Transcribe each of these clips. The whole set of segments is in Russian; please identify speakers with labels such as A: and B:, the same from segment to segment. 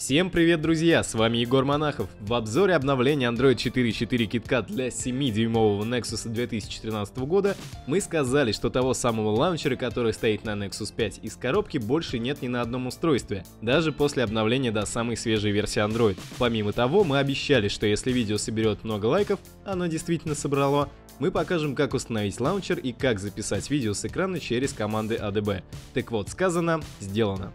A: Всем привет, друзья! С вами Егор Монахов. В обзоре обновления Android 4.4 KitKat для 7-дюймового Nexus 2013 года мы сказали, что того самого лаунчера, который стоит на Nexus 5 из коробки, больше нет ни на одном устройстве, даже после обновления до самой свежей версии Android. Помимо того, мы обещали, что если видео соберет много лайков, оно действительно собрало, мы покажем, как установить лаунчер и как записать видео с экрана через команды ADB. Так вот, сказано, сделано.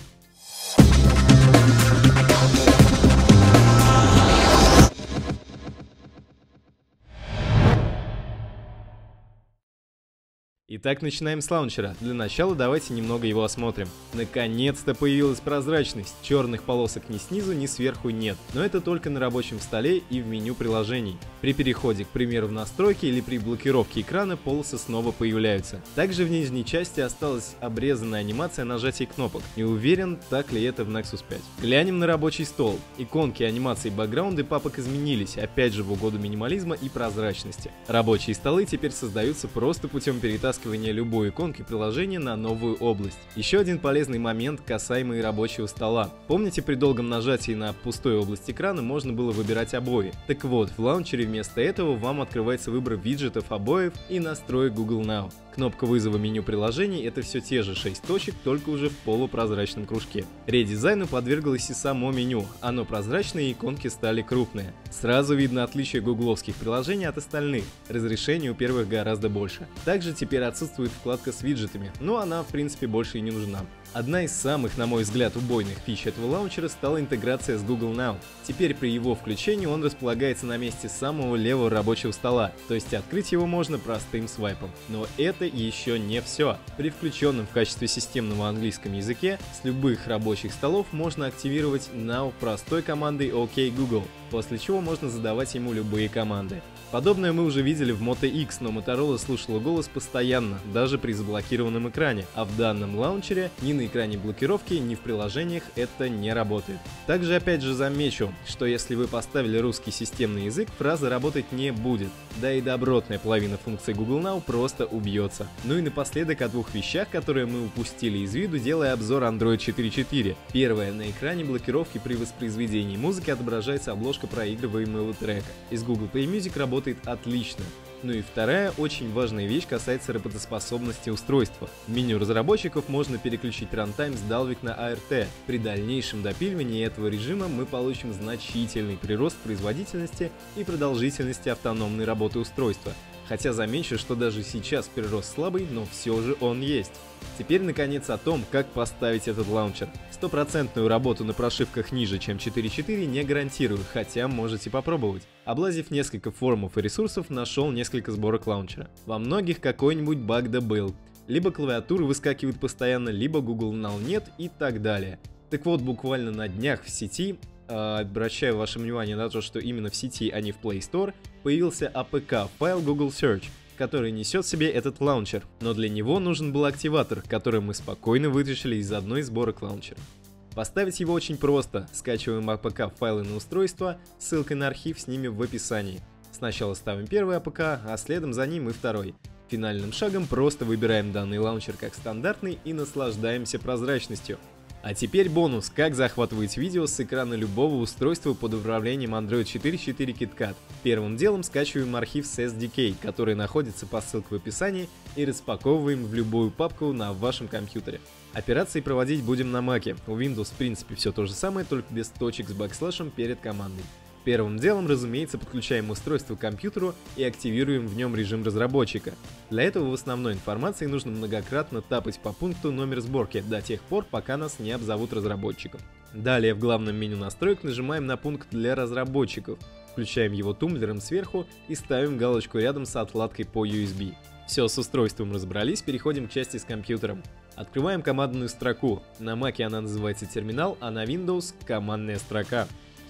A: Итак, начинаем с лаунчера. Для начала давайте немного его осмотрим. Наконец-то появилась прозрачность. Черных полосок ни снизу, ни сверху нет. Но это только на рабочем столе и в меню приложений. При переходе, к примеру, в настройки или при блокировке экрана полосы снова появляются. Также в нижней части осталась обрезанная анимация нажатия кнопок. Не уверен, так ли это в Nexus 5. Глянем на рабочий стол. Иконки, анимации, бэкграунды папок изменились, опять же в угоду минимализма и прозрачности. Рабочие столы теперь создаются просто путем перетаскивания любой иконки приложения на новую область. Еще один полезный момент, касаемый рабочего стола. Помните, при долгом нажатии на пустой область экрана можно было выбирать обои? Так вот, в лаунчере вместо этого вам открывается выбор виджетов, обоев и настроек Google Now. Кнопка вызова меню приложений — это все те же 6 точек, только уже в полупрозрачном кружке. Редизайну подверглось и само меню. Оно прозрачное, и иконки стали крупные. Сразу видно отличие гугловских приложений от остальных. Разрешение у первых гораздо больше. Также теперь отсутствует вкладка с виджетами, но она в принципе больше и не нужна. Одна из самых, на мой взгляд, убойных фич этого лаунчера стала интеграция с Google Now. Теперь при его включении он располагается на месте самого левого рабочего стола, то есть открыть его можно простым свайпом. Но это еще не все. При включенном в качестве системного английском языке с любых рабочих столов можно активировать Now простой командой OK Google, после чего можно задавать ему любые команды. Подобное мы уже видели в Moto X, но Motorola слушала голос постоянно, даже при заблокированном экране, а в данном лаунчере ни на экране блокировки, ни в приложениях это не работает. Также опять же замечу, что если вы поставили русский системный язык, фраза работать не будет, да и добротная половина функций Google Now просто убьется. Ну и напоследок о двух вещах, которые мы упустили из виду, делая обзор Android 4.4. Первое, на экране блокировки при воспроизведении музыки отображается обложка проигрываемого трека. Из Google Play Music работает отлично. Ну и вторая очень важная вещь касается работоспособности устройства. В меню разработчиков можно переключить рантайм с Dalvik на ART. При дальнейшем допиливании этого режима мы получим значительный прирост производительности и продолжительности автономной работы устройства. Хотя замечу, что даже сейчас прирост слабый, но все же он есть. Теперь наконец о том, как поставить этот лаунчер. Стопроцентную работу на прошивках ниже, чем 4.4 не гарантирую, хотя можете попробовать. Облазив несколько форумов и ресурсов, нашел несколько сборок лаунчера. Во многих какой-нибудь баг да был. Либо клавиатуры выскакивают постоянно, либо Google Now нет и так далее. Так вот, буквально на днях в сети, обращаю ваше внимание на то, что именно в сети, а не в Play Store, появился APK файл Google Search, который несет в себе этот лаунчер, но для него нужен был активатор, который мы спокойно вытащили из одной из сборок лаунчера. Поставить его очень просто, скачиваем APK файлы на устройство, ссылкой на архив с ними в описании. Сначала ставим первый APK, а следом за ним и второй. Финальным шагом просто выбираем данный лаунчер как стандартный и наслаждаемся прозрачностью. А теперь бонус, как захватывать видео с экрана любого устройства под управлением Android 4.4 KitKat. Первым делом скачиваем архив с SDK, который находится по ссылке в описании, и распаковываем в любую папку на вашем компьютере. Операции проводить будем на Mac. У Windows в принципе все то же самое, только без точек с бэкслэшем перед командой. Первым делом, разумеется, подключаем устройство к компьютеру и активируем в нем режим разработчика. Для этого в основной информации нужно многократно тапать по пункту номер сборки до тех пор, пока нас не обзовут разработчиком. Далее в главном меню настроек нажимаем на пункт для разработчиков, включаем его тумблером сверху и ставим галочку рядом с отладкой по USB. Все, с устройством разобрались, переходим к части с компьютером. Открываем командную строку. На Mac она называется терминал, а на Windows — командная строка.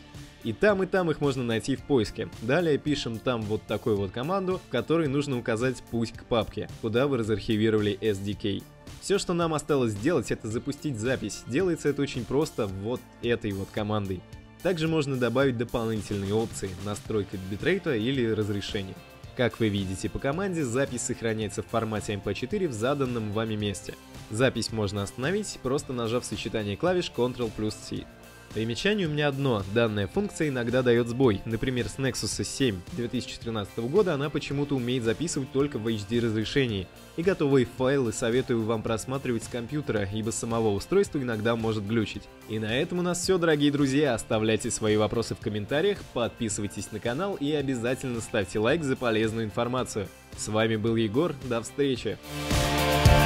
A: И там их можно найти в поиске. Далее пишем там вот такую вот команду, в которой нужно указать путь к папке, куда вы разархивировали SDK. Все, что нам осталось сделать, это запустить запись. Делается это очень просто вот этой вот командой. Также можно добавить дополнительные опции, настройка битрейта или разрешения. Как вы видите по команде, запись сохраняется в формате MP4 в заданном вами месте. Запись можно остановить, просто нажав сочетание клавиш Ctrl+C. Примечание у меня одно: данная функция иногда дает сбой. Например, с Nexus 7 2013 года она почему-то умеет записывать только в HD разрешении. И готовые файлы советую вам просматривать с компьютера, ибо с самого устройства иногда может глючить. И на этом у нас все, дорогие друзья. Оставляйте свои вопросы в комментариях, подписывайтесь на канал и обязательно ставьте лайк за полезную информацию. С вами был Егор, до встречи!